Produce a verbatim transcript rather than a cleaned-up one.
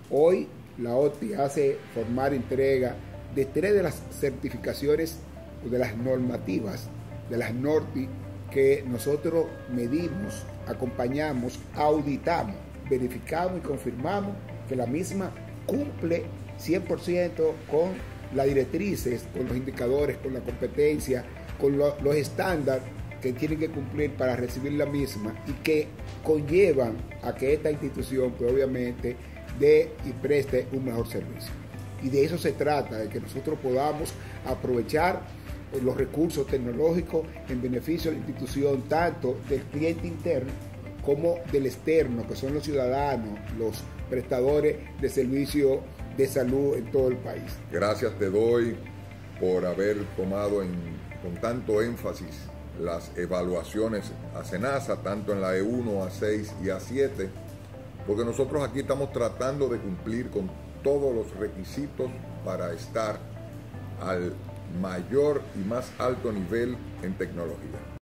Hoy la O T I hace formar entrega de tres de las certificaciones o de las normativas, de las NORTI, que nosotros medimos, acompañamos, auditamos, verificamos y confirmamos que la misma cumple cien por ciento con las directrices, con los indicadores, con la competencia, con lo, los estándares que tienen que cumplir para recibir la misma y que conllevan a que esta institución, pues obviamente, dé y preste un mejor servicio. Y de eso se trata, de que nosotros podamos aprovechar los recursos tecnológicos en beneficio de la institución, tanto del cliente interno como del externo, que son los ciudadanos, los prestadores de servicios de salud en todo el país. Gracias te doy por haber tomado en, con tanto énfasis las evaluaciones a SENASA, tanto en la E uno, A seis y A siete, porque nosotros aquí estamos tratando de cumplir con todos los requisitos para estar al mayor y más alto nivel en tecnología.